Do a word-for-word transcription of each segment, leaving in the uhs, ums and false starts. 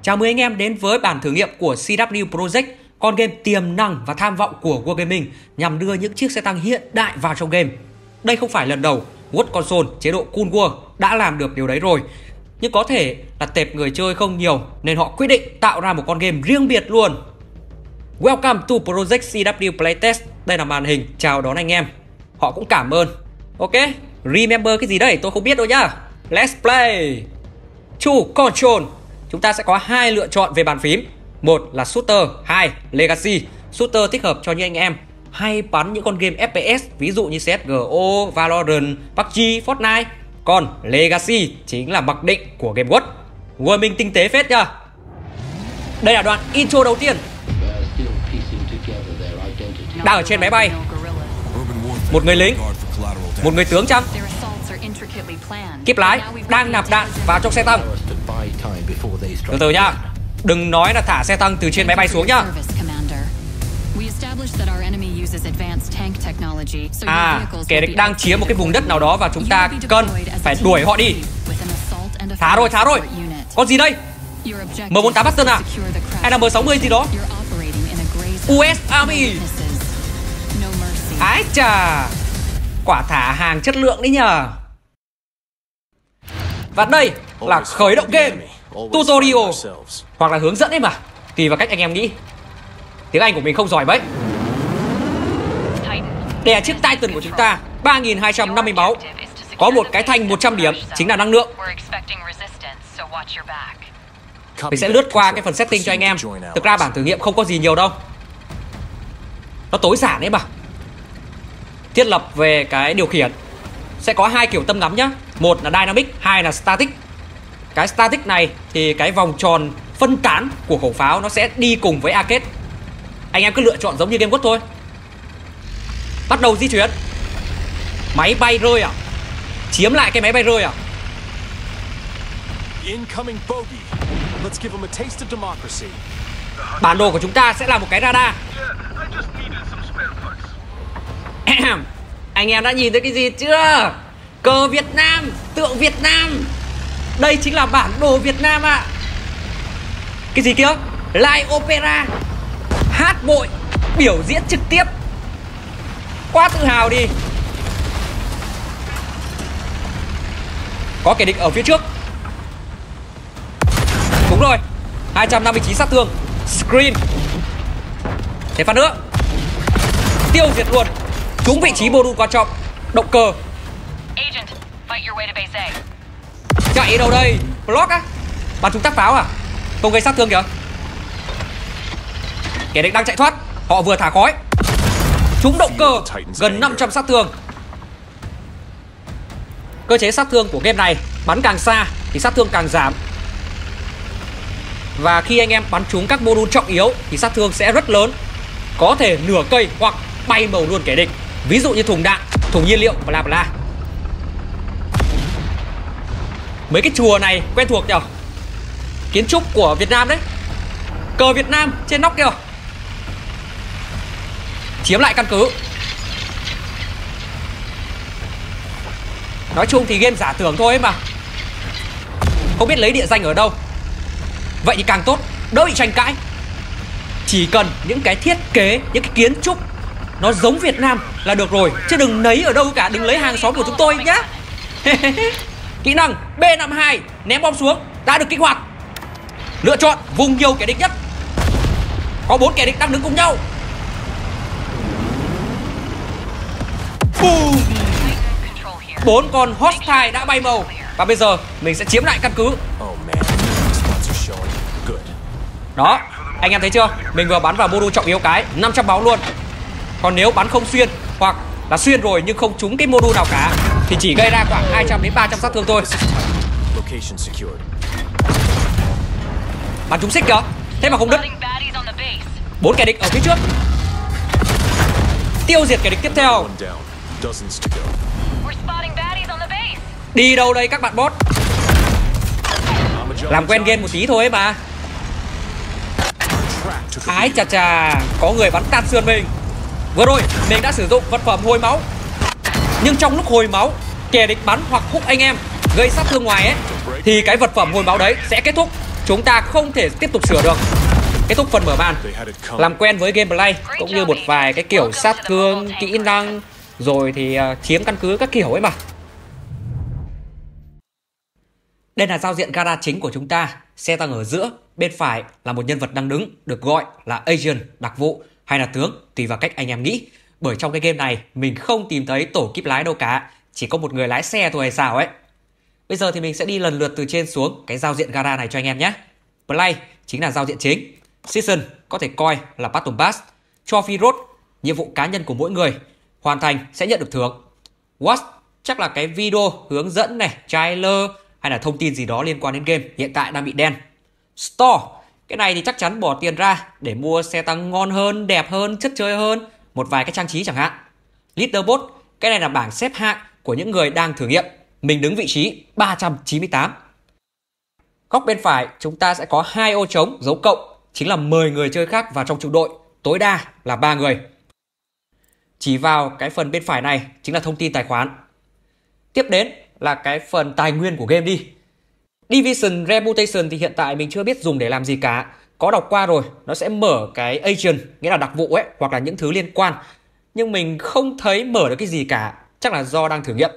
Chào mừng anh em đến với bản thử nghiệm của xê vê Project, con game tiềm năng và tham vọng của World Gaming nhằm đưa những chiếc xe tăng hiện đại vào trong game. Đây không phải lần đầu World Console chế độ Cool War đã làm được điều đấy rồi, nhưng có thể là tệp người chơi không nhiều nên họ quyết định tạo ra một con game riêng biệt luôn. Welcome to Project xê vê Playtest. Đây là màn hình chào đón anh em. Họ cũng cảm ơn. Ok, remember cái gì đây tôi không biết đâu nhá. Let's play. Two control. Chúng ta sẽ có hai lựa chọn về bàn phím. Một là shooter, hai legacy. Shooter thích hợp cho những anh em hay bắn những con game ép pê ét, ví dụ như xê ét giê o, Valorant, pê u bê giê, Fortnite. Còn legacy chính là mặc định của game World. World mình tinh tế phết nhá. Đây là đoạn intro đầu tiên. Đang ở trên máy bay. Một người lính, một người tướng chăng? Kíp lái đang nạp đạn vào trong xe tăng. Từ từ nhá, đừng nói là thả xe tăng từ trên máy bay xuống nhá. À, kẻ địch đang chiếm một cái vùng đất nào đó và chúng ta cần phải đuổi họ đi. Thả rồi, thả rồi. Con gì đây? M bốn tám Bastion à? Hay là M sáu mươi gì đó? u ét Army. Ái chà, quả thả hàng chất lượng đấy nhờ. Và đây là khởi động game, tutorial hoặc là hướng dẫn ấy mà, tùy vào cách anh em nghĩ. Tiếng Anh của mình không giỏi mấy. Đây là chiếc Titan của chúng ta, ba nghìn hai trăm năm mươi máu. Có một cái thanh một trăm điểm, chính là năng lượng. Mình sẽ lướt qua cái phần setting cho anh em. Thực ra bản thử nghiệm không có gì nhiều đâu, nó tối giản đấy mà. Thiết lập về cái điều khiển sẽ có hai kiểu tâm ngắm nhá. Một là dynamic, hai là static. Cái static này thì cái vòng tròn phân tán của khẩu pháo nó sẽ đi cùng với arcade. Anh em cứ lựa chọn giống như game World thôi. Bắt đầu di chuyển. Máy bay rơi à? Chiếm lại cái máy bay rơi à? Bản đồ của chúng ta sẽ là một cái radar. Anh em đã nhìn thấy cái gì chưa? Cờ Việt Nam, tượng Việt Nam. Đây chính là bản đồ Việt Nam ạ. À. Cái gì kia? Live opera, hát bội, biểu diễn trực tiếp. Quá tự hào đi. Có kẻ địch ở phía trước. Đúng rồi, hai trăm năm mươi chín sát thương. Scream. Thêm phát nữa. Tiêu diệt luôn. Trúng vị trí module quan trọng. Động cơ. Chạy đâu đây? Block á? Bắn chúng tác pháo à? Không gây sát thương kìa. Kẻ địch đang chạy thoát. Họ vừa thả khói. Trúng động cơ. Gần năm trăm sát thương. Cơ chế sát thương của game này, bắn càng xa thì sát thương càng giảm. Và khi anh em bắn trúng các module trọng yếu thì sát thương sẽ rất lớn. Có thể nửa cây hoặc bay màu luôn kẻ địch. Ví dụ như thùng đạn, thùng nhiên liệu, bla bla. Mấy cái chùa này quen thuộc nhỉ? Kiến trúc của Việt Nam đấy. Cờ Việt Nam trên nóc kìa. Chiếm lại căn cứ. Nói chung thì game giả tưởng thôi ấy mà. Không biết lấy địa danh ở đâu. Vậy thì càng tốt, đỡ bị tranh cãi. Chỉ cần những cái thiết kế, những cái kiến trúc nó giống Việt Nam là được rồi. Chứ đừng lấy ở đâu cả, đừng lấy hàng xóm của chúng tôi nhá. Kỹ năng B năm mươi hai, ném bom xuống, đã được kích hoạt. Lựa chọn vùng nhiều kẻ địch nhất. Có bốn kẻ địch đang đứng cùng nhau. Boom. Bốn con hostile đã bay màu. Và bây giờ mình sẽ chiếm lại căn cứ. Đó, anh em thấy chưa? Mình vừa bắn vào module trọng yếu cái năm trăm máu luôn. Còn nếu bắn không xuyên hoặc là xuyên rồi nhưng không trúng cái module nào cả thì chỉ gây ra khoảng hai trăm đến ba trăm sát thương thôi. Bắn trúng xích kìa. Thế mà không đứt. Bốn kẻ địch ở phía trước. Tiêu diệt kẻ địch tiếp theo. Đi đâu đây các bạn bot? Làm quen game một tí thôi ấy mà. Ái chà chà, có người bắn tan xương mình. Vừa rồi mình đã sử dụng vật phẩm hồi máu. Nhưng trong lúc hồi máu, kẻ địch bắn hoặc húc anh em gây sát thương ngoài ấy, thì cái vật phẩm hồi máu đấy sẽ kết thúc. chúng ta không thể tiếp tục sửa được. Kết thúc phần mở màn. Làm quen với gameplay cũng như một vài cái kiểu sát thương, kỹ năng, rồi thì uh, chiếm căn cứ các kiểu ấy mà. Đây là giao diện gara chính của chúng ta. Xe tăng ở giữa, bên phải là một nhân vật đang đứng, được gọi là agent, đặc vụ hay là tướng, tùy vào cách anh em nghĩ. Bởi trong cái game này mình không tìm thấy tổ kíp lái đâu cả, chỉ có một người lái xe thôi hay sao ấy. Bây giờ thì mình sẽ đi lần lượt từ trên xuống cái giao diện gara này cho anh em nhé. Play chính là giao diện chính. Season có thể coi là Battle Pass. Trophy Road, nhiệm vụ cá nhân của mỗi người, hoàn thành sẽ nhận được thưởng. Watch chắc là cái video hướng dẫn này, trailer hay là thông tin gì đó liên quan đến game hiện tại đang bị đen. Store, cái này thì chắc chắn bỏ tiền ra để mua xe tăng ngon hơn, đẹp hơn, chất chơi hơn, một vài cái trang trí chẳng hạn. Leaderboard, cái này là bảng xếp hạng của những người đang thử nghiệm. Mình đứng vị trí ba trăm chín mươi tám. Góc bên phải chúng ta sẽ có hai ô trống dấu cộng, chính là mời người chơi khác vào trong trung đội, tối đa là ba người. Chỉ vào cái phần bên phải này chính là thông tin tài khoản. Tiếp đến là cái phần tài nguyên của game đi. Division Reputation thì hiện tại mình chưa biết dùng để làm gì cả. Có đọc qua rồi, nó sẽ mở cái agent, nghĩa là đặc vụ ấy, hoặc là những thứ liên quan. Nhưng mình không thấy mở được cái gì cả, chắc là do đang thử nghiệm.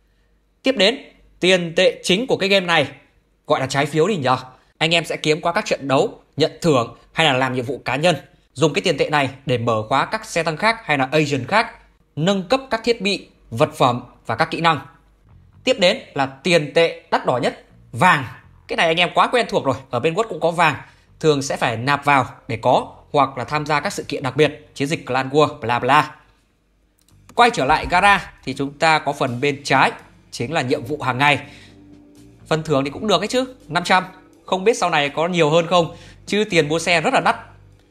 Tiếp đến, tiền tệ chính của cái game này, gọi là trái phiếu đi nhờ. Anh em sẽ kiếm qua các trận đấu, nhận thưởng hay là làm nhiệm vụ cá nhân. Dùng cái tiền tệ này để mở khóa các xe tăng khác hay là agent khác, nâng cấp các thiết bị, vật phẩm và các kỹ năng. Tiếp đến là tiền tệ đắt đỏ nhất, vàng. Cái này anh em quá quen thuộc rồi, ở bên World cũng có vàng. Thường sẽ phải nạp vào để có, hoặc là tham gia các sự kiện đặc biệt, chiến dịch Clan War, bla bla. Quay trở lại gara thì chúng ta có phần bên trái, chính là nhiệm vụ hàng ngày. Phần thưởng thì cũng được ấy chứ, năm trăm. Không biết sau này có nhiều hơn không, chứ tiền mua xe rất là đắt.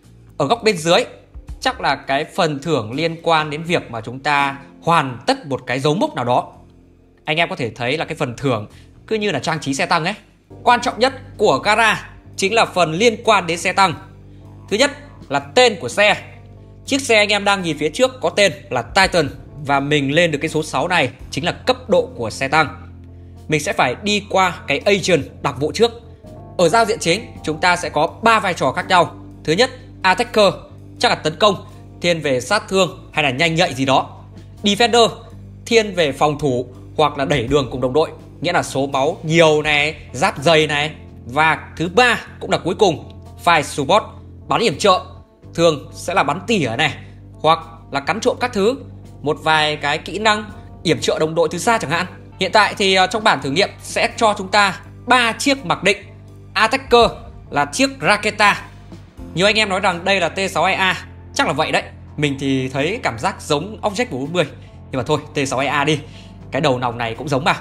Ở góc bên dưới chắc là cái phần thưởng liên quan đến việc mà chúng ta hoàn tất một cái dấu mốc nào đó. Anh em có thể thấy là cái phần thưởng cứ như là trang trí xe tăng ấy. Quan trọng nhất của gara chính là phần liên quan đến xe tăng. Thứ nhất là tên của xe. Chiếc xe anh em đang nhìn phía trước có tên là Titan, và mình lên được cái số sáu này chính là cấp độ của xe tăng. Mình sẽ phải đi qua cái agent đặc vụ trước. Ở giao diện chính chúng ta sẽ có ba vai trò khác nhau. Thứ nhất, attacker, chắc là tấn công, thiên về sát thương hay là nhanh nhạy gì đó. Defender, thiên về phòng thủ hoặc là đẩy đường cùng đồng đội, nghĩa là số máu nhiều này, giáp dày này. Và thứ ba cũng là cuối cùng, Fire Support, bắn yểm trợ, thường sẽ là bắn tỉa này, hoặc là cắn trộm các thứ, một vài cái kỹ năng yểm trợ đồng đội từ xa chẳng hạn. Hiện tại thì trong bản thử nghiệm sẽ cho chúng ta ba chiếc mặc định. Attacker là chiếc Raketa. Nhiều anh em nói rằng đây là T sáu hai A, chắc là vậy đấy. Mình thì thấy cảm giác giống Object bốn mươi, nhưng mà thôi, T sáu hai A đi, cái đầu nòng này cũng giống mà.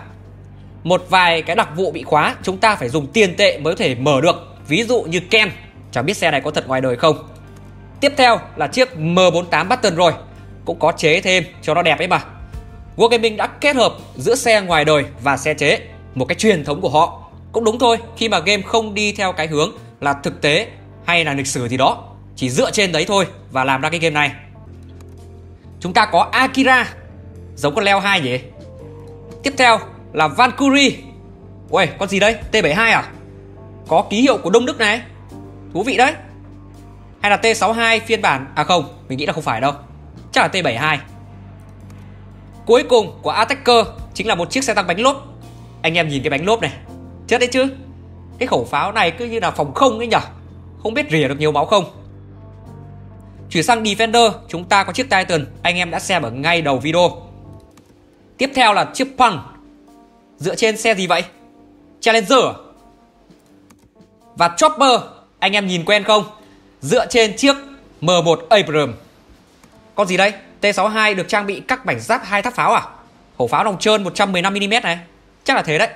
Một vài cái đặc vụ bị khóa chúng ta phải dùng tiền tệ mới có thể mở được, ví dụ như Ken, chẳng biết xe này có thật ngoài đời không. Tiếp theo là chiếc M bốn mươi tám Baton rồi, cũng có chế thêm cho nó đẹp ấy mà. Wargaming đã kết hợp giữa xe ngoài đời và xe chế, một cái truyền thống của họ. Cũng đúng thôi, khi mà game không đi theo cái hướng là thực tế hay là lịch sử gì đó, chỉ dựa trên đấy thôi và làm ra cái game này. Chúng ta có Akira, giống con Leo hai nhỉ. Tiếp theo là Valkyrie. Ui, con gì đây? T bảy mươi hai à? Có ký hiệu của Đông Đức này, thú vị đấy. Hay là T sáu mươi hai phiên bản, à không, mình nghĩ là không phải đâu, chắc là T bảy mươi hai. Cuối cùng của Attacker chính là một chiếc xe tăng bánh lốp. Anh em nhìn cái bánh lốp này, chết đấy chứ. Cái khẩu pháo này cứ như là phòng không ấy nhở, không biết rỉa được nhiều máu không. Chuyển sang Defender, chúng ta có chiếc Titan, anh em đã xem ở ngay đầu video. Tiếp theo là chiếc Punk. Dựa trên xe gì vậy? Challenger à? Và Chopper, anh em nhìn quen không? Dựa trên chiếc M một Abrams. Con gì đây? T sáu mươi hai được trang bị các mảnh giáp hai tháp pháo à? Khẩu pháo nòng trơn một trăm mười lăm mi li mét này, chắc là thế đấy.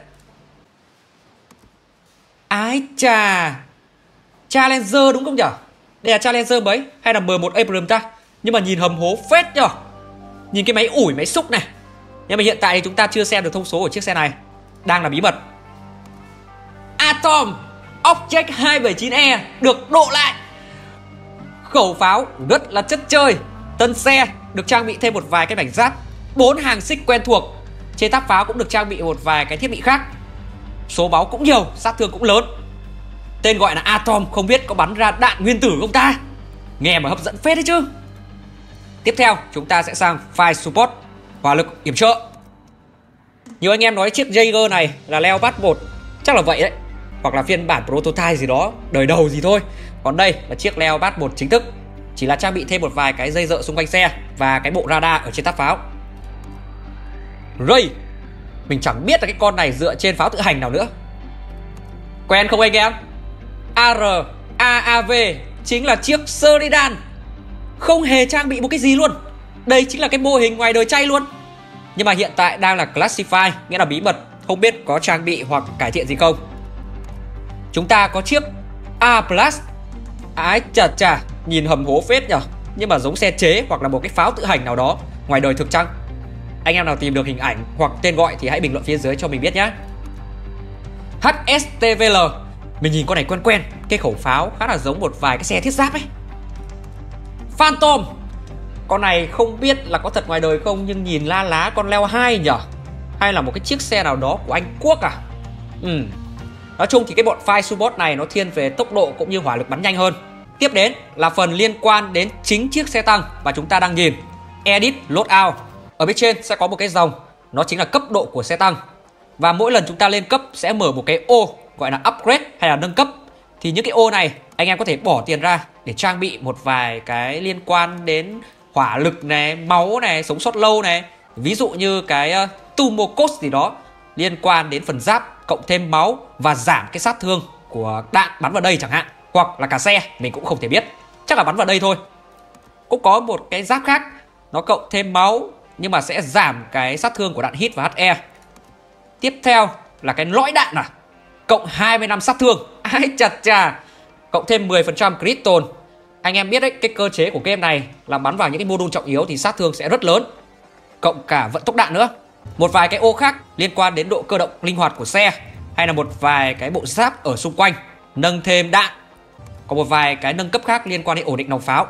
Ái chà, Challenger đúng không nhở? Đây là Challenger mấy? Hay là M một Abrams ta? Nhưng mà nhìn hầm hố phết nhở. Nhìn cái máy ủi, máy xúc này. Nhưng mà hiện tại thì chúng ta chưa xem được thông số của chiếc xe này, đang là bí mật. Atom Object hai bảy chín E được độ lại. Khẩu pháo rất là chất chơi. Tân xe được trang bị thêm một vài cái mảnh giáp, bốn hàng xích quen thuộc. Trên tháp pháo cũng được trang bị một vài cái thiết bị khác. Số máu cũng nhiều, sát thương cũng lớn. tên gọi là Atom, không biết có bắn ra đạn nguyên tử không ta? Nghe mà hấp dẫn phết đấy chứ. Tiếp theo chúng ta sẽ sang Fire Support, hỏa lực yểm trợ. Nhiều anh em nói chiếc Jaeger này là Leopard một, chắc là vậy đấy, hoặc là phiên bản prototype gì đó, đời đầu gì thôi. Còn đây là chiếc Leopard một chính thức, chỉ là trang bị thêm một vài cái dây dợ xung quanh xe và cái bộ radar ở trên táp pháo. Ray, mình chẳng biết là cái con này dựa trên pháo tự hành nào nữa. Quen không anh em? a rờ a a vê chính là chiếc Sheridan, không hề trang bị một cái gì luôn. Đây chính là cái mô hình ngoài đời chay luôn. Nhưng mà hiện tại đang là Classified, nghĩa là bí mật, không biết có trang bị hoặc cải thiện gì không. Chúng ta có chiếc A plus. Ái chà chà, nhìn hầm hố phết nhở. Nhưng mà giống xe chế hoặc là một cái pháo tự hành nào đó ngoài đời thực chăng? Anh em nào tìm được hình ảnh hoặc tên gọi thì hãy bình luận phía dưới cho mình biết nhé. hát ét tê vê lờ, mình nhìn con này quen quen, cái khẩu pháo khá là giống một vài cái xe thiết giáp ấy. Phantom, con này không biết là có thật ngoài đời không, nhưng nhìn la lá con Leo hai nhở, hay là một cái chiếc xe nào đó của Anh Quốc à? Ừ. Nói chung thì cái bọn Fire Support này nó thiên về tốc độ cũng như hỏa lực bắn nhanh hơn. Tiếp đến là phần liên quan đến chính chiếc xe tăng và chúng ta đang nhìn Edit Loadout. Ở bên trên sẽ có một cái dòng, nó chính là cấp độ của xe tăng. Và mỗi lần chúng ta lên cấp sẽ mở một cái ô gọi là Upgrade hay là nâng cấp. Thì những cái ô này anh em có thể bỏ tiền ra để trang bị một vài cái liên quan đến hỏa lực này, máu này, sống sót lâu này. Ví dụ như cái uh, Tumo Cost gì đó liên quan đến phần giáp, cộng thêm máu và giảm cái sát thương của đạn bắn vào đây chẳng hạn. Hoặc là cả xe, mình cũng không thể biết, chắc là bắn vào đây thôi. Cũng có một cái giáp khác, nó cộng thêm máu nhưng mà sẽ giảm cái sát thương của đạn hit và hát e. Tiếp theo là cái lõi đạn à, cộng hai mươi năm sát thương. Ái chà chà, cộng thêm mười phần trăm crit tone. Anh em biết đấy, cái cơ chế của game này là bắn vào những cái module trọng yếu thì sát thương sẽ rất lớn, cộng cả vận tốc đạn nữa. Một vài cái ô khác liên quan đến độ cơ động linh hoạt của xe, hay là một vài cái bộ giáp ở xung quanh, nâng thêm đạn. Có một vài cái nâng cấp khác liên quan đến ổn định nòng pháo.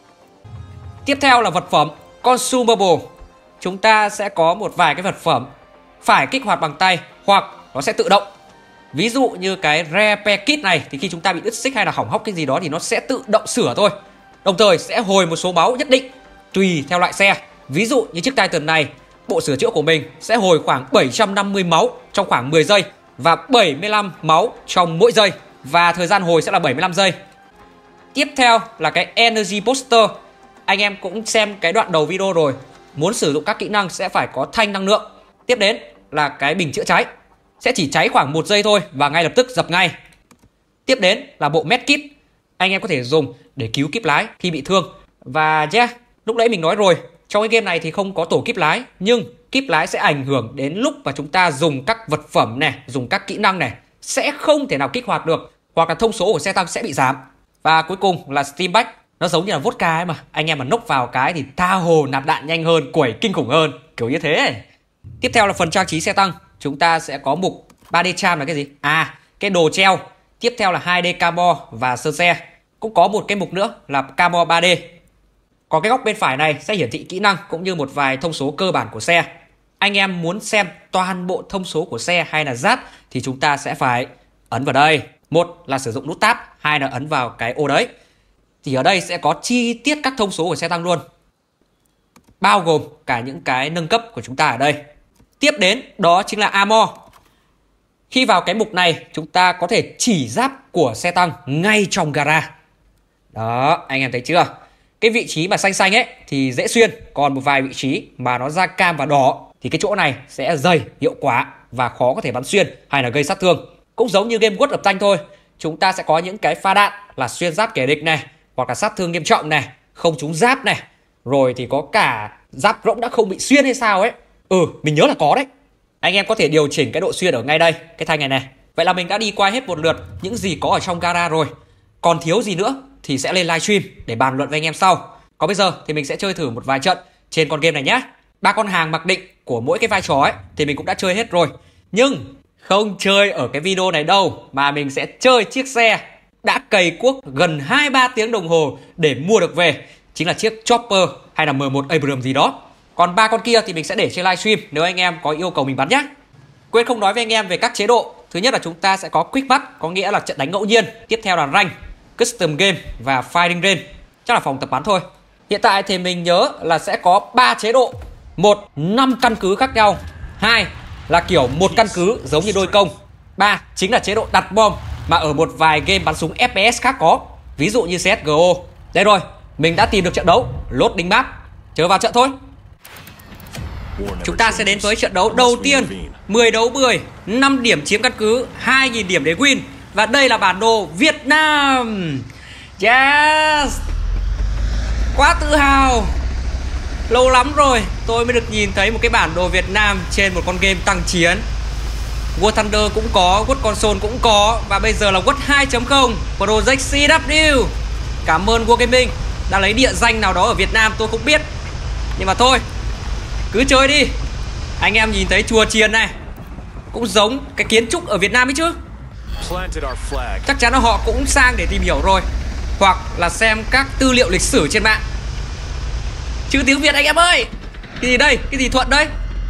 Tiếp theo là vật phẩm Consumable. Chúng ta sẽ có một vài cái vật phẩm phải kích hoạt bằng tay hoặc nó sẽ tự động. Ví dụ như cái Repair Kit này thì khi chúng ta bị đứt xích hay là hỏng hóc cái gì đó thì nó sẽ tự động sửa thôi. Đồng thời sẽ hồi một số máu nhất định tùy theo loại xe. Ví dụ như chiếc Titan này, bộ sửa chữa của mình sẽ hồi khoảng bảy trăm năm mươi máu trong khoảng mười giây và bảy mươi lăm máu trong mỗi giây, và thời gian hồi sẽ là bảy mươi lăm giây. Tiếp theo là cái Energy Booster. Anh em cũng xem cái đoạn đầu video rồi, muốn sử dụng các kỹ năng sẽ phải có thanh năng lượng. Tiếp đến là cái bình chữa cháy, sẽ chỉ cháy khoảng một giây thôi và ngay lập tức dập ngay. Tiếp đến là bộ Medkit, anh em có thể dùng để cứu kíp lái khi bị thương. Và yeah, lúc nãy mình nói rồi, trong cái game này thì không có tổ kíp lái, nhưng kíp lái sẽ ảnh hưởng đến lúc mà chúng ta dùng các vật phẩm này, dùng các kỹ năng này, sẽ không thể nào kích hoạt được, hoặc là thông số của xe tăng sẽ bị giảm. Và cuối cùng là Steam Back, nó giống như là vodka ấy mà, anh em mà nốc vào cái thì tha hồ nạp đạn nhanh hơn, quẩy kinh khủng hơn, kiểu như thế. Tiếp theo là phần trang trí xe tăng, chúng ta sẽ có mục ba D Charm là cái gì? À, cái đồ treo. Tiếp theo là hai D Camo và sơn xe. Cũng có một cái mục nữa là Camo ba D. Còn cái góc bên phải này sẽ hiển thị kỹ năng cũng như một vài thông số cơ bản của xe. Anh em muốn xem toàn bộ thông số của xe hay là giáp thì chúng ta sẽ phải ấn vào đây. Một là sử dụng nút tab, hai là ấn vào cái ô đấy. Thì ở đây sẽ có chi tiết các thông số của xe tăng luôn, bao gồm cả những cái nâng cấp của chúng ta ở đây. Tiếp đến đó chính là Armor. Khi vào cái mục này chúng ta có thể chỉ giáp của xe tăng ngay trong gara. Đó, anh em thấy chưa? Cái vị trí mà xanh xanh ấy thì dễ xuyên, còn một vài vị trí mà nó ra cam và đỏ thì cái chỗ này sẽ dày, hiệu quả và khó có thể bắn xuyên hay là gây sát thương. Cũng giống như game World of Tanks thôi, chúng ta sẽ có những cái pha đạn là xuyên giáp kẻ địch này, hoặc là sát thương nghiêm trọng này, không trúng giáp này, rồi thì có cả giáp rỗng đã không bị xuyên hay sao ấy. Ừ, mình nhớ là có đấy. Anh em có thể điều chỉnh cái độ xuyên ở ngay đây, cái thanh này này. Vậy là mình đã đi qua hết một lượt những gì có ở trong gara rồi. Còn thiếu gì nữa thì sẽ lên livestream để bàn luận với anh em sau. Còn bây giờ thì mình sẽ chơi thử một vài trận trên con game này nhé. Ba con hàng mặc định của mỗi cái vai trò ấy thì mình cũng đã chơi hết rồi. Nhưng không chơi ở cái video này đâu, mà mình sẽ chơi chiếc xe đã cày cuốc gần hai ba tiếng đồng hồ để mua được về, chính là chiếc Chopper hay là M một Abrams gì đó. Còn ba con kia thì mình sẽ để trên livestream nếu anh em có yêu cầu mình bắn nhé. Quên không nói với anh em về các chế độ. Thứ nhất là chúng ta sẽ có Quick Match, có nghĩa là trận đánh ngẫu nhiên. Tiếp theo là Rank, Custom Game và Fighting Range, chắc là phòng tập bắn thôi. Hiện tại thì mình nhớ là sẽ có ba chế độ. Một, năm căn cứ khác nhau. Hai là kiểu một căn cứ giống như đôi công. Ba chính là chế độ đặt bom mà ở một vài game bắn súng ép pê ét khác có, ví dụ như xê ét giê ô. Đây rồi, mình đã tìm được trận đấu. Loading map, chờ vào trận thôi. Chúng ta sẽ đến với trận đấu đầu tiên. Mười đấu mười, năm điểm chiếm căn cứ, hai nghìn điểm để win. Và đây là bản đồ Việt Nam. Yes, quá tự hào. Lâu lắm rồi tôi mới được nhìn thấy một cái bản đồ Việt Nam trên một con game tăng chiến. War Thunder cũng có, World Console cũng có, và bây giờ là World hai chấm không Project xê vê. Cảm ơn Wargaming đã lấy địa danh nào đó ở Việt Nam tôi không biết. Nhưng mà thôi, cứ chơi đi. Anh em nhìn thấy chùa chiền này cũng giống cái kiến trúc ở Việt Nam ấy chứ. Chắc chắn là họ cũng sang để tìm hiểu rồi, hoặc là xem các tư liệu lịch sử trên mạng. Chữ tiếng Việt anh em ơi. Cái gì đây? Cái gì Thuận đây?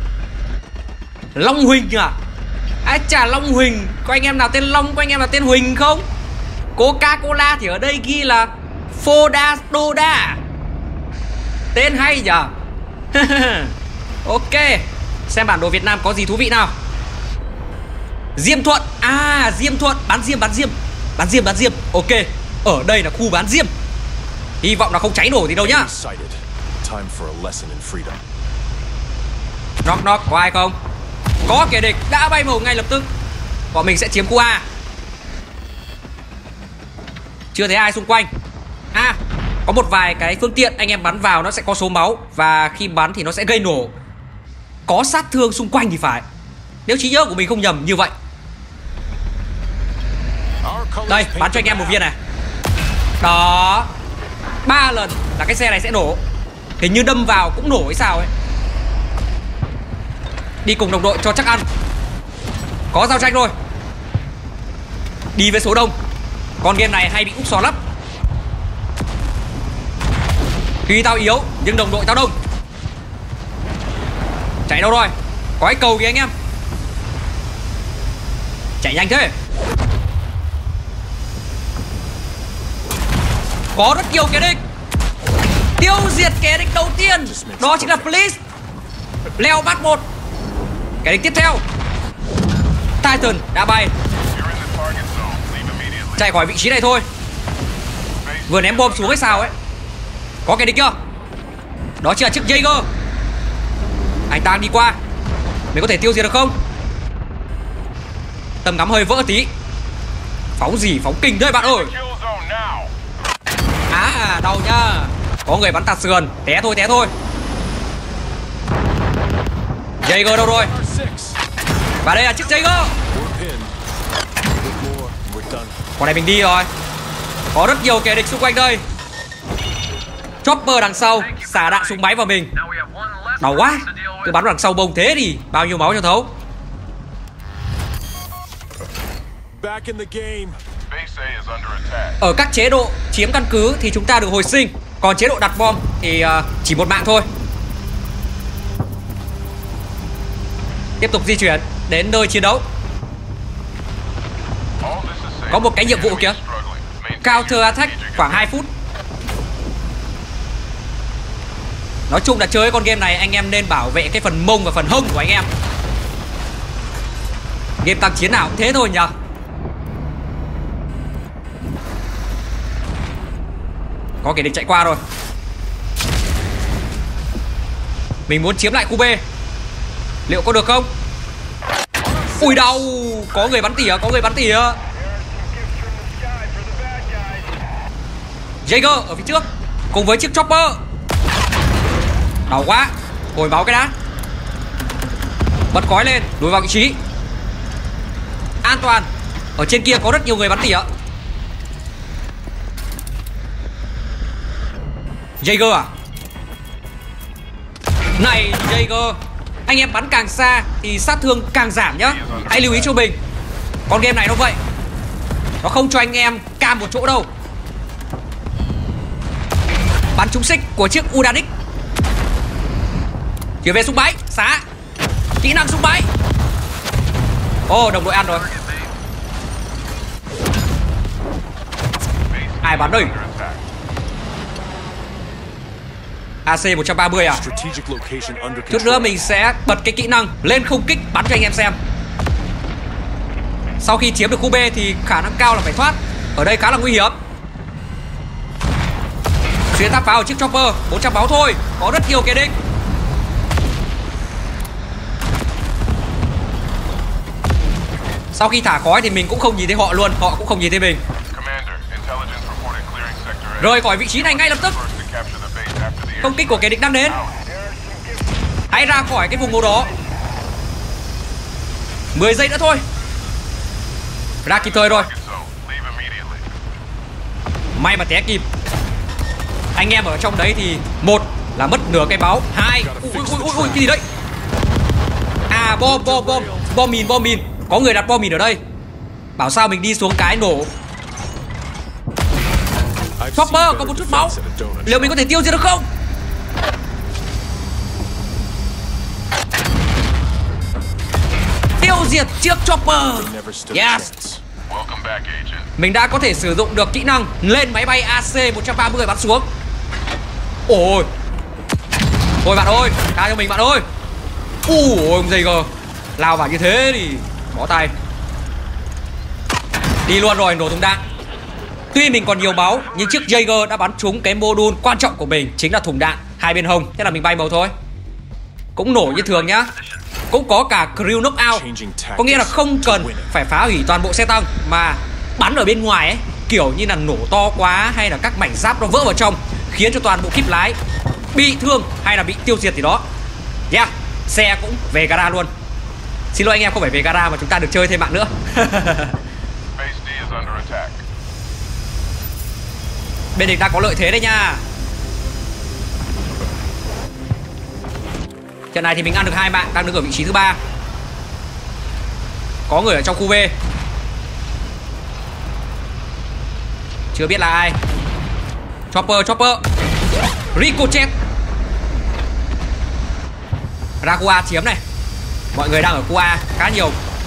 Long Huỳnh à? Ai chả Long Huỳnh. Có anh em nào tên Long, có anh em nào tên Huỳnh không? Coca-Cola thì ở đây ghi là Foda Doda. Tên hay nhỉ? Ok, xem bản đồ Việt Nam có gì thú vị nào. Diêm Thuận. À, Diêm Thuận. Bán diêm, bán diêm. Bán diêm, bán diêm. Ok, ở đây là khu bán diêm. Hy vọng là không cháy nổ gì đâu nhá. Knock knock, có ai không? Có kẻ địch đã bay màu ngay lập tức. Bọn mình sẽ chiếm khu A. Chưa thấy ai xung quanh. À, có một vài cái phương tiện anh em bắn vào nó sẽ có số máu, và khi bắn thì nó sẽ gây nổ, có sát thương xung quanh thì phải, nếu trí nhớ của mình không nhầm như vậy. Đây, bắn cho anh em một viên này. Đó, ba lần là cái xe này sẽ nổ. Hình như đâm vào cũng nổ hay sao ấy. Đi cùng đồng đội cho chắc ăn. Có giao tranh rồi. Đi với số đông. Con game này hay bị úp xò lắm. Khi tao yếu nhưng đồng đội tao đông. Chạy đâu rồi? Có cái cầu kìa anh em. Chạy nhanh thế. Có rất nhiều kẻ địch. Tiêu diệt kẻ địch đầu tiên, đó chính là Please. Leo bắt một. Kẻ địch tiếp theo Titan đã bay. Chạy khỏi vị trí này thôi. Vừa ném bom xuống hay sao ấy. Có kẻ địch chưa? Đó chính là chiếc Jaeger. Anh ta đi qua. Mình có thể tiêu diệt được không? Tầm ngắm hơi vỡ tí. Phóng gì phóng kinh đấy bạn ơi. À, đau nhá. Có người bắn tạt sườn. Té thôi, té thôi. Jaeger đâu rồi? Và đây là chiếc Jaeger. Con này mình đi rồi. Có rất nhiều kẻ địch xung quanh đây. Chopper đằng sau xả đạn súng máy vào mình. Đau quá. Cứ bắn đằng sau bông thế thì bao nhiêu máu cho thấu. Ở các chế độ chiếm căn cứ thì chúng ta được hồi sinh, còn chế độ đặt bom thì uh, chỉ một mạng thôi. Tiếp tục di chuyển đến nơi chiến đấu. Có một cái nhiệm vụ kìa. Counter attack khoảng hai phút. Nói chung là chơi con game này anh em nên bảo vệ cái phần mông và phần hông của anh em. Game tăng chiến nào cũng thế thôi nhờ. Có kẻ địch chạy qua rồi. Mình muốn chiếm lại khu B. Liệu có được không? Ui đau. Có người bắn tỉa, có người bắn tỉa. Jaeger ở phía trước cùng với chiếc chopper. Đau quá. Hồi máu cái đã. Bật khói lên, đuổi vào vị trí an toàn. Ở trên kia có rất nhiều người bắn tỉa. Jaeger à? Này Jaeger, anh em bắn càng xa thì sát thương càng giảm nhá. Hãy lưu ý cho mình. Con game này nó vậy, nó không cho anh em cam một chỗ đâu. Bắn trúng xích của chiếc Udanic. Chuyển về súng máy, xá. Kỹ năng súng máy. Ô, oh, đồng đội ăn rồi. Ai bắn đây? a xê một trăm ba mươi à? Chút nữa mình sẽ bật cái kỹ năng lên không kích bắn cho anh em xem. Sau khi chiếm được khu B thì khả năng cao là phải thoát. Ở đây khá là nguy hiểm. Xuyên tháp pháo chiếc chopper, bốn trăm máu thôi, có rất nhiều kẻ địch. Sau khi thả khói thì mình cũng không nhìn thấy họ luôn, họ cũng không nhìn thấy mình. Rời khỏi vị trí này ngay lập tức. Công kích của kẻ địch đang đến. Hãy ra khỏi cái vùng màu đó. mười giây nữa thôi. Ra kịp thời rồi. May mà té kịp. Anh em ở trong đấy thì một là mất nửa cái máu, hai ui ui ui ui cái gì đấy? À bom bom bom bom mìn bom mìn. Có người đặt bom mìn ở đây. Bảo sao mình đi xuống cái nổ. Chopper có một chút máu. Liệu mình có thể tiêu diệt được không? Tiêu diệt chiếc chopper. Yes. Mình đã có thể sử dụng được kỹ năng lên máy bay a xê một trăm ba mươi bắn xuống. Ôi. Thôi bạn ơi, tha cho mình bạn ơi. Ui ông giày gờ. Lao vào như thế thì bó tay. Đi luôn rồi, nổ thùng đạn. Tuy mình còn nhiều máu nhưng chiếc Jaeger đã bắn trúng cái module quan trọng của mình, chính là thùng đạn hai bên hông. Thế là mình bay màu thôi. Cũng nổ như thường nhá. Cũng có cả crew knockout. Có nghĩa là không cần phải phá hủy toàn bộ xe tăng mà bắn ở bên ngoài ấy, kiểu như là nổ to quá hay là các mảnh giáp nó vỡ vào trong, khiến cho toàn bộ kíp lái bị thương hay là bị tiêu diệt gì đó. Yeah, xe cũng về gara luôn. Xin lỗi anh em, không phải về gara mà chúng ta được chơi thêm bạn nữa. Bên địch đang có lợi thế đấy nha. Trận này thì mình ăn được hai mạng, đang đứng ở vị trí thứ ba. Có người ở trong khu B. Chưa biết là ai. Chopper, chopper. Ricochet. Ra khu A chiếm này. Mọi người đang ở khu A khá nhiều.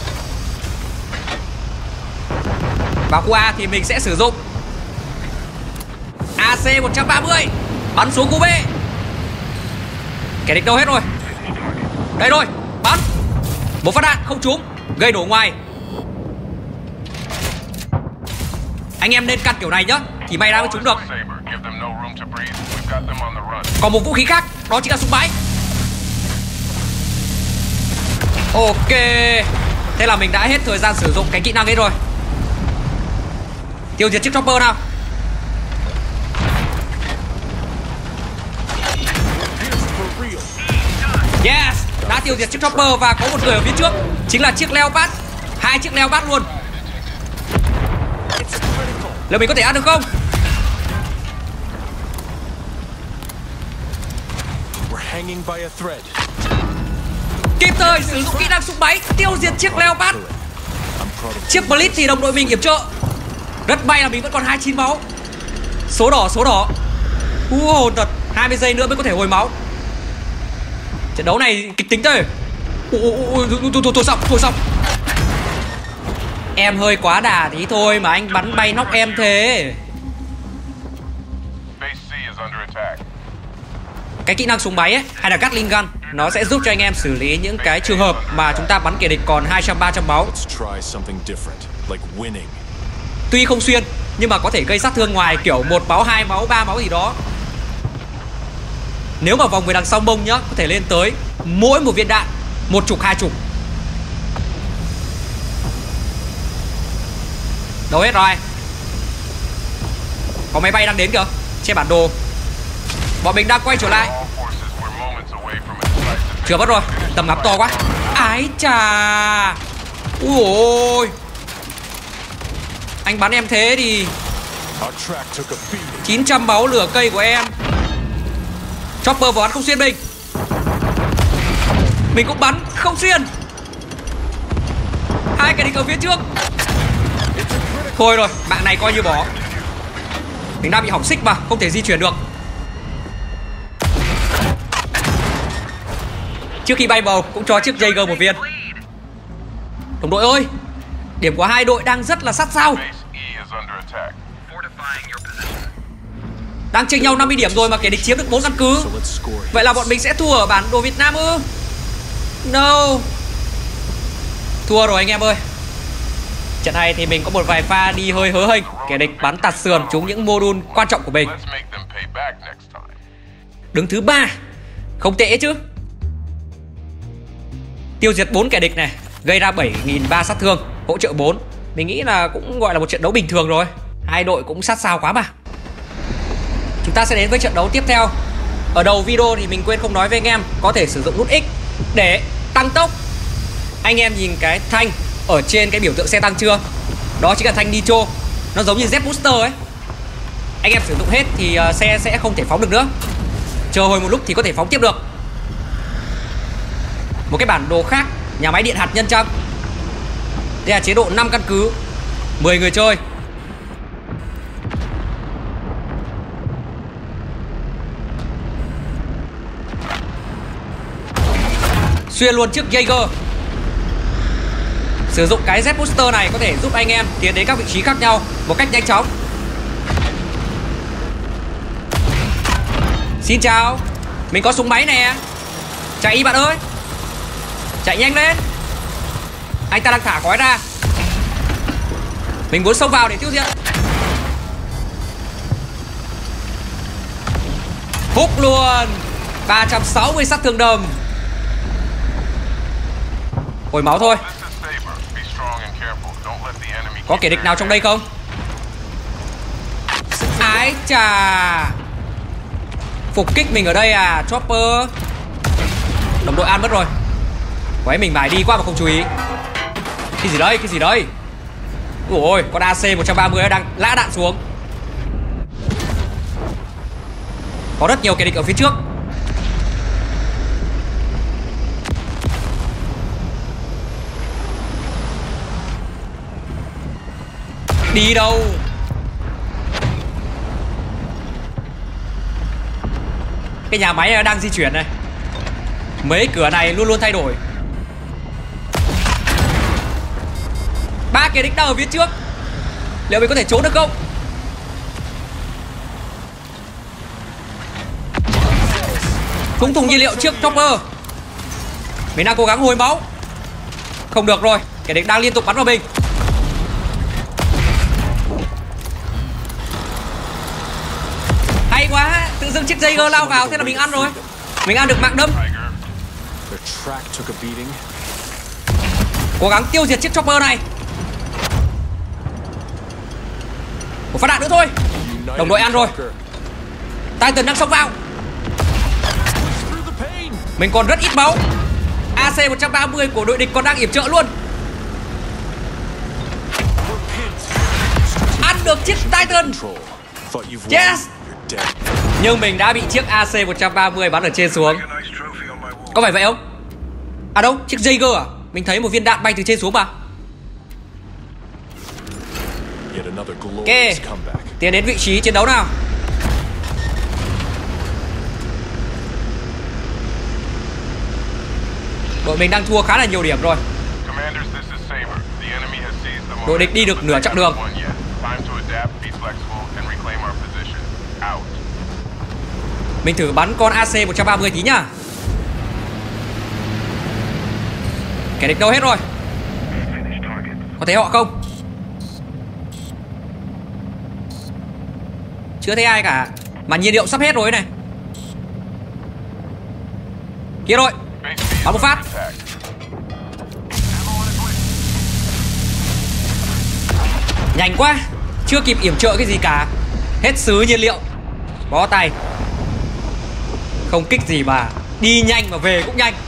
Vào khu A thì mình sẽ sử dụng a xê một trăm ba mươi bắn xuống khu B. Kẻ địch đâu hết rồi? Đây rồi, bắn. Một phát đạn không trúng, gây nổ ngoài. Anh em nên căn kiểu này nhá, thì may ra mới trúng được. Còn một vũ khí khác, đó chính là súng máy. Ok. Thế là mình đã hết thời gian sử dụng cái kỹ năng ấy rồi. Tiêu diệt chiếc chopper nào. Yes, đã tiêu diệt chiếc chopper và có một người ở phía trước, chính là chiếc Leopard. Hai chiếc Leopard luôn. Liệu mình có thể ăn được không? Kịp thời sử dụng kỹ năng súng máy tiêu diệt chiếc Leopard. Chiếc Blitz thì đồng đội mình yểm trợ. Rất may là mình vẫn còn hai mươi chín máu. Số đỏ, số đỏ. U hồn thật, hai mươi giây nữa mới có thể hồi máu. Trận đấu này kịch tính thế. Ui, thôi, thôi, thôi xong, thôi xong. Em hơi quá đà tí thôi mà anh bắn bay nóc em thế. Cái kỹ năng súng máy ấy, hay là Gatling Gun, nó sẽ giúp cho anh em xử lý những cái trường hợp mà chúng ta bắn kẻ địch còn hai trăm ba trăm máu. Tuy không xuyên nhưng mà có thể gây sát thương ngoài, kiểu một máu, hai máu, ba máu gì đó. Nếu mà vòng về đằng sau mông nhá, có thể lên tới mỗi một viên đạn một chục, hai chục. Đâu hết rồi? Có máy bay đang đến kìa, trên bản đồ. Bọn mình đang quay trở lại. Chưa mất rồi, tầm ngắm to quá. Ái chà. Ui ôi. Anh bắn em thế thì chín trăm máu lửa cây của em. Chopper vào bắn không xuyên mình. Mình cũng bắn không xuyên. Hai cái địch ở phía trước. Thôi rồi, mạng này coi như bỏ. Mình đang bị hỏng xích mà, không thể di chuyển được. Trước khi bay bầu cũng cho chiếc Jaeger một viên. Đồng đội ơi, điểm của hai đội đang rất là sát sao. Đang chênh nhau năm mươi điểm rồi mà kẻ địch chiếm được bốn căn cứ. Vậy là bọn mình sẽ thua ở bản đồ Việt Nam ư? No. Thua rồi anh em ơi. Trận này thì mình có một vài pha đi hơi hớ hênh. Kẻ địch bắn tạt sườn trúng những module quan trọng của mình. Đứng thứ ba, không tệ chứ. Tiêu diệt bốn kẻ địch này, gây ra bảy nghìn ba trăm sát thương, hỗ trợ bốn. Mình nghĩ là cũng gọi là một trận đấu bình thường rồi. Hai đội cũng sát sao quá mà. Chúng ta sẽ đến với trận đấu tiếp theo. Ở đầu video thì mình quên không nói với anh em, có thể sử dụng nút X để tăng tốc. Anh em nhìn cái thanh ở trên cái biểu tượng xe tăng chưa? Đó chính là thanh nitro. Nó giống như Jet Booster ấy. Anh em sử dụng hết thì uh, xe sẽ không thể phóng được nữa. Chờ hồi một lúc thì có thể phóng tiếp được. Một cái bản đồ khác, nhà máy điện hạt nhân chăng? Đây là chế độ năm căn cứ, mười người chơi. Xuyên luôn chiếc Jaeger. Sử dụng cái Jet Booster này có thể giúp anh em tiến đến các vị trí khác nhau một cách nhanh chóng. Xin chào. Mình có súng máy nè. Chạy bạn ơi. Chạy nhanh lên. Anh ta đang thả khói ra. Mình muốn xông vào để tiêu diệt. Hút luôn. Ba trăm sáu mươi sát thương đầm. Hồi máu thôi. Có kẻ địch nào trong đây không? Ái chà. Phục kích mình ở đây à, Chopper. Đồng đội ăn mất rồi. Quái mình mải đi quá mà không chú ý. Cái gì đây, cái gì đây? Ôi, con a xê một trăm ba mươi đang lã đạn xuống. Có rất nhiều kẻ địch ở phía trước. Đi đâu? Cái nhà máy đang di chuyển này. Mấy cửa này luôn luôn thay đổi. Ba kẻ địch đang ở phía trước. Liệu mình có thể trốn được không? Trúng thùng nhiên liệu trước Chopper. Mình đang cố gắng hồi máu. Không được rồi, kẻ địch đang liên tục bắn vào mình. Hay quá, tự dưng chiếc Jaeger lao vào, thế là mình ăn rồi. Mình ăn được mạng đâm. Cố gắng tiêu diệt chiếc Chopper này. Một phát đạn nữa thôi. Đồng đội ăn rồi. Titan đang xông vào. Mình còn rất ít máu. a xê một trăm ba mươi của đội địch còn đang yểm trợ luôn. Ăn được chiếc Titan. Yes. Nhưng mình đã bị chiếc a xê một trăm ba mươi bắn ở trên xuống. Có phải vậy không? À đâu, chiếc Jaeger à? Mình thấy một viên đạn bay từ trên xuống mà. Ok, tiến đến vị trí chiến đấu nào. Đội mình đang thua khá là nhiều điểm rồi. Đội địch đi được nửa chặng đường. Mình thử bắn con a xê một trăm ba mươi tí nhá. Kẻ địch đâu hết rồi? Có thấy họ không? Chưa thấy ai cả. Mà nhiên liệu sắp hết rồi này. Kia rồi. Bắn một phát. Nhanh quá. Chưa kịp yểm trợ cái gì cả. Hết sứ nhiên liệu. Bó tay. Không kích gì mà. Đi nhanh mà về cũng nhanh.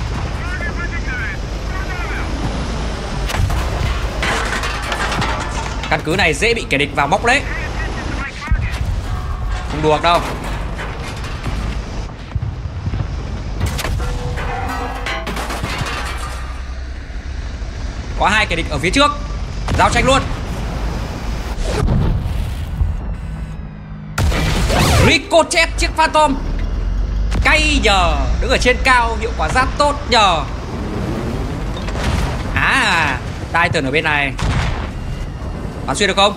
Căn cứ này dễ bị kẻ địch vào móc đấy. Không được đâu. Có hai kẻ địch ở phía trước. Giao tranh luôn. Ricochet chiếc Phantom. Cay nhờ. Đứng ở trên cao hiệu quả giáp tốt nhờ. À, Titan ở bên này. Bắn xuyên được không?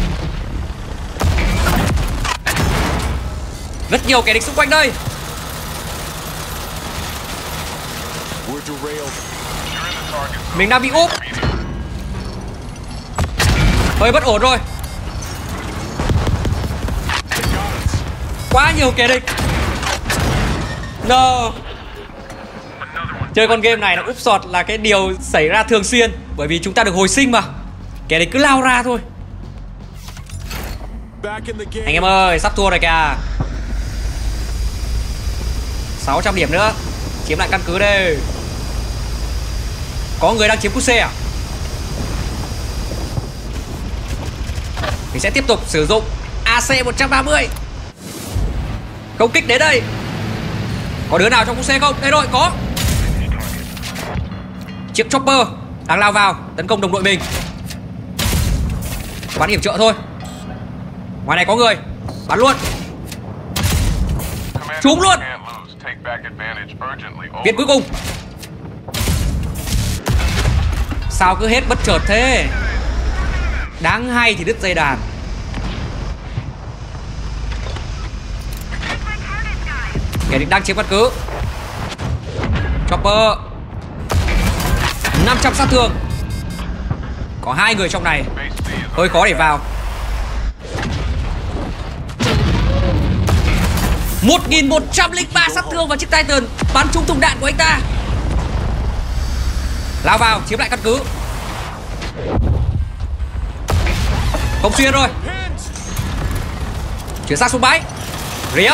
Rất nhiều kẻ địch xung quanh đây. Mình đang bị úp. Hơi bất ổn rồi. Quá nhiều kẻ địch. No. Chơi con game này là úp sọt là cái điều xảy ra thường xuyên, bởi vì chúng ta được hồi sinh mà. Kẻ địch cứ lao ra thôi. Anh em ơi, sắp thua rồi kìa. sáu trăm điểm nữa. Chiếm lại căn cứ đây. Có người đang chiếm Cuse à? Mình sẽ tiếp tục sử dụng a xê một trăm ba mươi. Công kích đến đây. Có đứa nào trong Cuse không? Đây rồi, có. Chiếc chopper đang lao vào tấn công đồng đội mình. Bắn hiểm trợ thôi. Ngoài này có người. Bắn luôn. Trúng luôn. Viên cuối cùng. Sao cứ hết bất chợt thế? Đáng hay thì đứt dây đàn. Kẻ địch đang chiếm căn cứ. Chopper năm trăm sát thương. Có hai người trong này. Hơi khó để vào. một nghìn một trăm lẻ ba sát thương vào chiếc Titan. Bắn trúng thùng đạn của anh ta. Lao vào, chiếm lại căn cứ. Không xuyên rồi. Chuyển sang xuống bãi. Rỉa.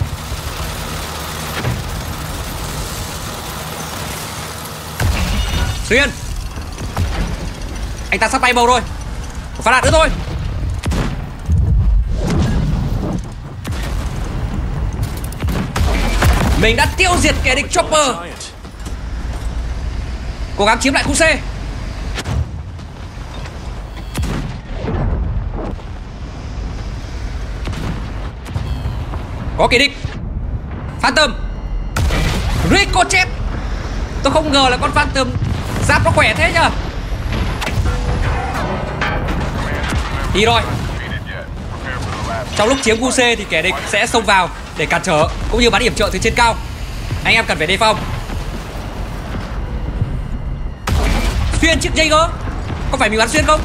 Xuyên. Anh ta sắp bay bầu rồi. Một phát đạn nữa thôi. Mình đã tiêu diệt kẻ địch chopper. Cố gắng chiếm lại khu C. Có kẻ địch. Phantom. Ricochet. Tôi không ngờ là con Phantom giáp nó khỏe thế nhờ. Đi rồi. Trong lúc chiếm khu C thì kẻ địch sẽ xông vào để cản trở cũng như bắn hiểm trợ từ trên cao. Anh em cần phải đề phòng. Xuyên chiếc Jaeger. Có phải mình bắn xuyên không?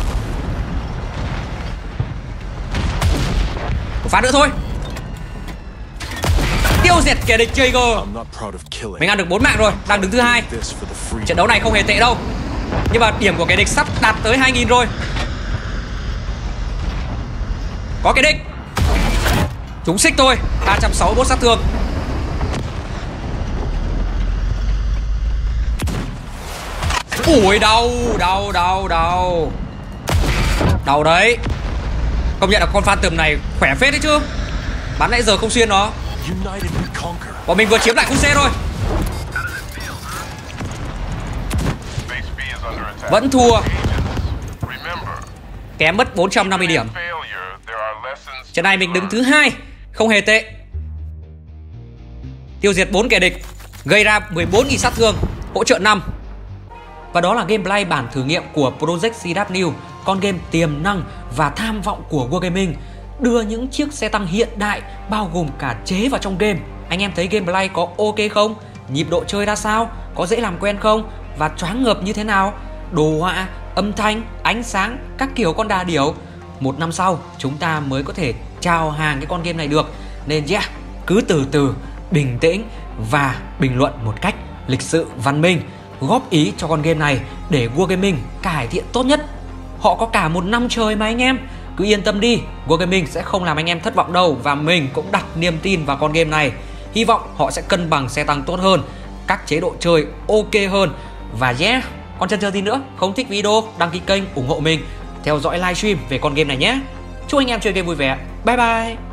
Một phát nữa thôi. Tiêu diệt kẻ địch Jaeger. Mình ăn được bốn mạng rồi, đang đứng thứ hai. Trận đấu này không hề tệ đâu. Nhưng mà điểm của kẻ địch sắp đạt tới hai nghìn rồi. Có kẻ địch. Trúng xích thôi. Ba trăm sáu mươi mốt sát thương. Ui đau, đau, đau, đau. Đau đấy. Công nhận là con Phantom này khỏe phết đấy chứ. Bắn nãy giờ không xuyên nó. Bọn mình vừa chiếm lại khu C rồi. Vẫn thua. Kém mất bốn trăm năm mươi điểm. Trận này mình đứng thứ hai. Không hề tệ. Tiêu diệt bốn kẻ địch, gây ra mười bốn nghìn sát thương, hỗ trợ năm. Và đó là gameplay bản thử nghiệm của Project xê vê, con game tiềm năng và tham vọng của Wargaming, đưa những chiếc xe tăng hiện đại bao gồm cả chế vào trong game. Anh em thấy gameplay có ok không? Nhịp độ chơi ra sao? Có dễ làm quen không? Và choáng ngợp như thế nào? Đồ họa, âm thanh, ánh sáng, các kiểu con đà điểu. Một năm sau chúng ta mới có thể chào hàng cái con game này được. Nên yeah, cứ từ từ, bình tĩnh và bình luận một cách lịch sự, văn minh. Góp ý cho con game này để Wargaming cải thiện tốt nhất. Họ có cả một năm trời mà anh em. Cứ yên tâm đi, Wargaming sẽ không làm anh em thất vọng đâu. Và mình cũng đặt niềm tin vào con game này. Hy vọng họ sẽ cân bằng xe tăng tốt hơn, các chế độ chơi ok hơn. Và yeah, còn chần chờ gì nữa? Không thích video, đăng ký kênh, ủng hộ mình, theo dõi livestream về con game này nhé. Chúc anh em chơi game vui vẻ. Bye bye.